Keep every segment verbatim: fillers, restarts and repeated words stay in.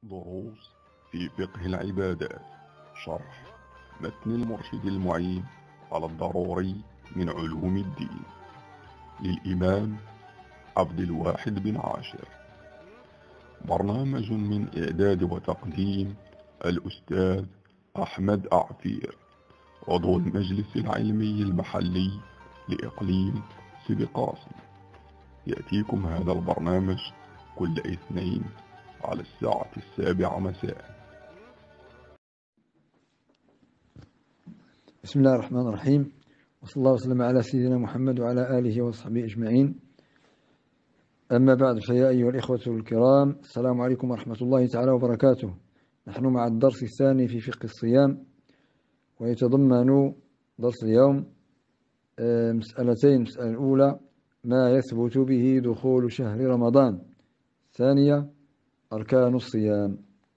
دروس في فقه العبادات. شرح متن المرشد المعين على الضروري من علوم الدين للإمام عبد الواحد بن عاشر. برنامج من إعداد وتقديم الأستاذ أحمد أعفير، عضو المجلس العلمي المحلي لإقليم سيدي قاسم. يأتيكم هذا البرنامج كل اثنين على الساعة السابعة مساء. بسم الله الرحمن الرحيم، وصلى الله وسلم على سيدنا محمد وعلى آله وصحبه أجمعين. أما بعد، فيا أيها الإخوة الكرام، السلام عليكم ورحمة الله تعالى وبركاته. نحن مع الدرس الثاني في فقه الصيام، ويتضمن درس اليوم مسألتين. المسألة الأولى: ما يثبت به دخول شهر رمضان. الثانية: أركان الصيام.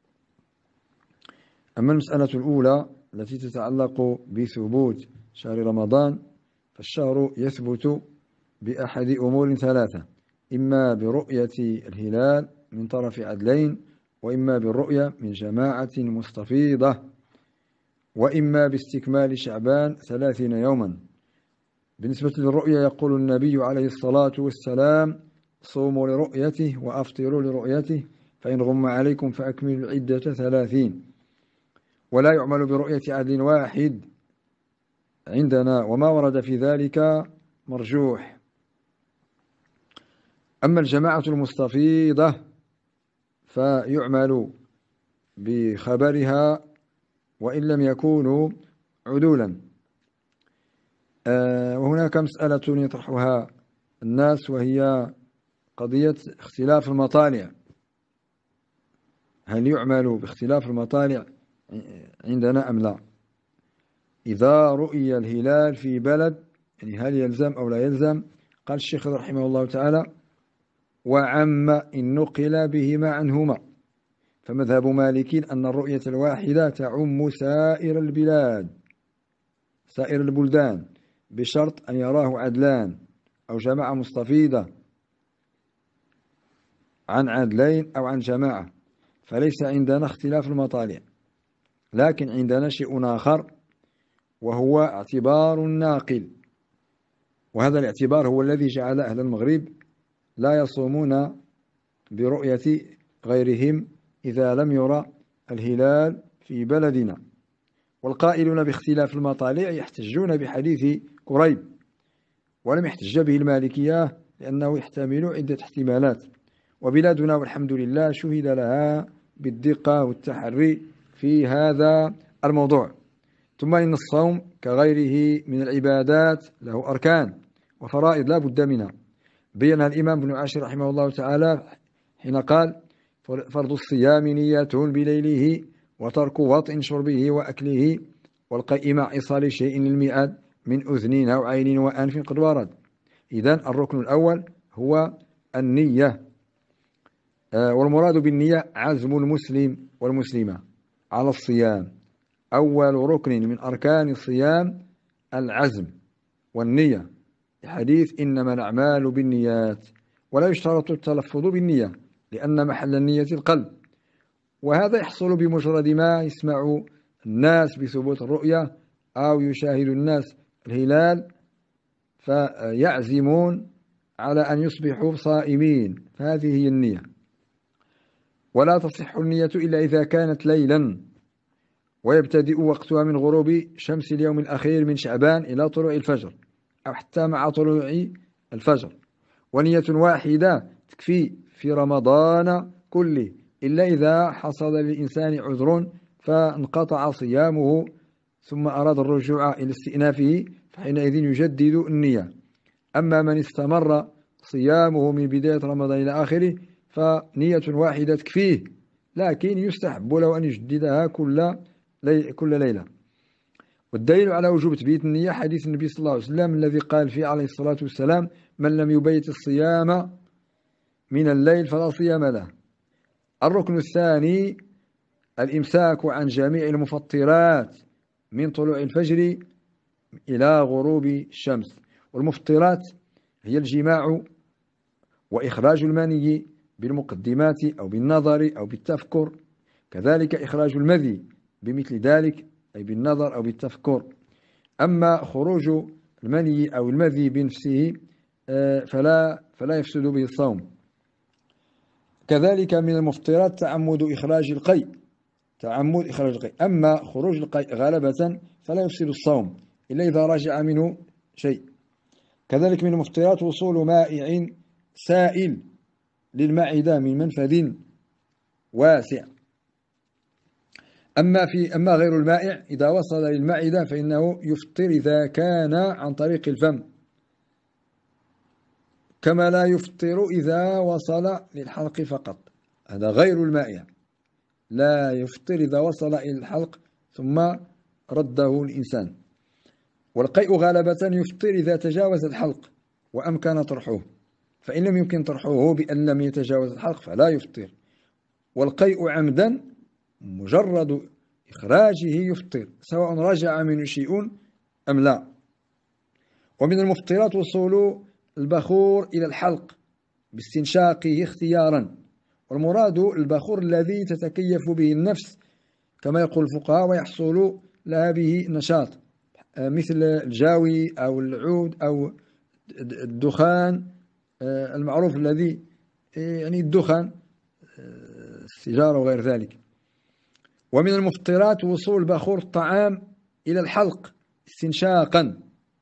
أما المسألة الأولى التي تتعلق بثبوت شهر رمضان، فالشهر يثبت بأحد أمور ثلاثة: إما برؤية الهلال من طرف عدلين، وإما بالرؤية من جماعة مستفيضة، وإما باستكمال شعبان ثلاثين يوما. بالنسبة للرؤية، يقول النبي عليه الصلاة والسلام: صوموا لرؤيته وأفطروا لرؤيته، فإن غم عليكم فأكملوا العدة ثلاثين. ولا يعمل برؤية عدل واحد عندنا، وما ورد في ذلك مرجوح. أما الجماعة المستفيضة فيعمل بخبرها وإن لم يكونوا عدولا. أه وهناك مسألة يطرحها الناس، وهي قضية اختلاف المطالع. هل يعمل باختلاف المطالع عندنا أم لا؟ إذا رؤي الهلال في بلد، يعني هل يلزم أو لا يلزم؟ قال الشيخ رحمه الله تعالى: وعم إن نقل بهما عنهما. فمذهب مالك أن الرؤية الواحدة تعم سائر البلاد، سائر البلدان، بشرط أن يراه عدلان أو جماعة مستفيضة عن عدلين أو عن جماعة. فليس عندنا اختلاف المطالع، لكن عندنا شيء آخر، وهو اعتبار الناقل. وهذا الاعتبار هو الذي جعل أهل المغرب لا يصومون برؤية غيرهم إذا لم يرى الهلال في بلدنا. والقائلون باختلاف المطالع يحتجون بحديث قريب، ولم يحتج به المالكية لأنه يحتمل عدة احتمالات، وبلادنا والحمد لله شهد لها بالدقة والتحري في هذا الموضوع. ثم إن الصوم كغيره من العبادات له أركان وفرائض لا بد منها. بينها الإمام ابن عاشر رحمه الله تعالى حين قال: فرض الصيام نية بليله، وترك وطء شربه وأكله، والقيء مع إيصال شيء للمئات من أذن أو عين وأنف قد ورد. إذن الركن الأول هو النية، والمراد بالنية عزم المسلم والمسلمة على الصيام. أول ركن من أركان الصيام العزم والنية، حديث إنما الأعمال بالنيات، ولا يشترط التلفظ بالنية لأن محل النية القلب. وهذا يحصل بمجرد ما يسمع الناس بثبوت الرؤية أو يشاهد الناس الهلال فيعزمون على أن يصبحوا صائمين، فهذه هي النية. ولا تصح النية إلا إذا كانت ليلا، ويبتدئ وقتها من غروب شمس اليوم الأخير من شعبان إلى طلوع الفجر، أو حتى مع طلوع الفجر. ونية واحدة تكفي في رمضان كله، إلا إذا حصل للإنسان عذر فانقطع صيامه ثم أراد الرجوع إلى استئنافه، فحينئذ يجدد النية. أما من استمر صيامه من بداية رمضان إلى آخره فنية واحدة تكفيه، لكن يستحب له أن يجددها كل لي كل ليلة. والدليل على وجوب تبييت النية حديث النبي صلى الله عليه وسلم الذي قال فيه عليه الصلاة والسلام: من لم يبيت الصيام من الليل فلا صيام له. الركن الثاني الإمساك عن جميع المفطرات من طلوع الفجر إلى غروب الشمس. والمفطرات هي الجماع وإخراج المني بالمقدمات أو بالنظر أو بالتفكر كذلك إخراج المذي بمثل ذلك، أي بالنظر أو بالتفكر. أما خروج المني أو المذي بنفسه فلا فلا يفسد به الصوم. كذلك من المفطرات تعمد إخراج القيء تعمد إخراج القيء أما خروج القيء غالبة فلا يفسد الصوم إلا إذا رجع منه شيء. كذلك من المفطرات وصول مائع سائل للمعدة من منفذ واسع. أما في أما غير المائع إذا وصل للمعدة فإنه يفطر إذا كان عن طريق الفم، كما لا يفطر إذا وصل للحلق فقط. هذا غير المائع، لا يفطر إذا وصل إلى الحلق ثم رده الإنسان. والقيء غالبة يفطر إذا تجاوز الحلق وأمكن طرحه، فإن لم يمكن طرحه بأن لم يتجاوز الحلق فلا يفطر. والقيء عمدا مجرد إخراجه يفطر سواء رجع منه شيء أم لا. ومن المفطرات وصول البخور إلى الحلق باستنشاقه اختيارا، والمراد البخور الذي تتكيف به النفس كما يقول الفقهاء ويحصل لها به نشاط، مثل الجاوي أو العود أو الدخان المعروف الذي يعني الدخان السيجارة وغير ذلك. ومن المفطرات وصول بخور الطعام إلى الحلق استنشاقا.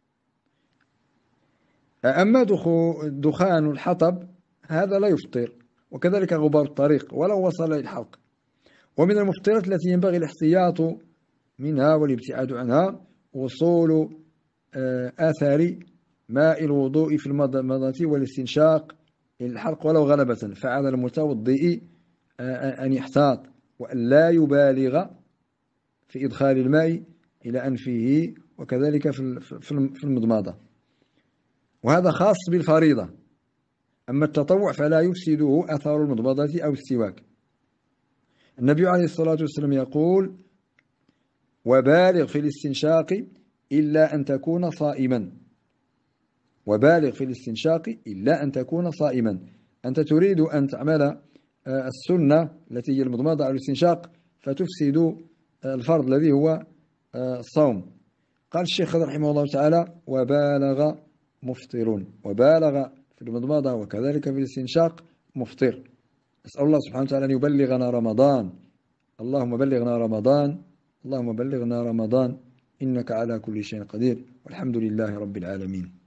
أما دخان الحطب هذا لا يفطر، وكذلك غبار الطريق ولو وصل للحلق. ومن المفطرات التي ينبغي الاحتياط منها والابتعاد عنها وصول آثار ماء الوضوء في المضمضة والاستنشاق إلى الحلق ولو غلبة، فعلى المتوضئ أن يحتاط وأن لا يبالغ في إدخال الماء إلى أنفه، وكذلك في المضمضة، وهذا خاص بالفريضة. أما التطوع فلا يفسده أثار المضمضة أو السواك. النبي عليه الصلاة والسلام يقول: وبالغ في الاستنشاق إلا أن تكون صائما. وبالغ في الاستنشاق إلا أن تكون صائما. أنت تريد أن تعمل السنة التي هي المضمضة أو الاستنشاق فتفسد الفرض الذي هو الصوم. قال الشيخ رحمه الله تعالى: وبالغ مفطر. وبالغ في المضمضة وكذلك في الاستنشاق مفطر. نسأل الله سبحانه وتعالى أن يبلغنا رمضان. اللهم بلغنا رمضان، اللهم بلغنا رمضان، إنك على كل شيء قدير، والحمد لله رب العالمين.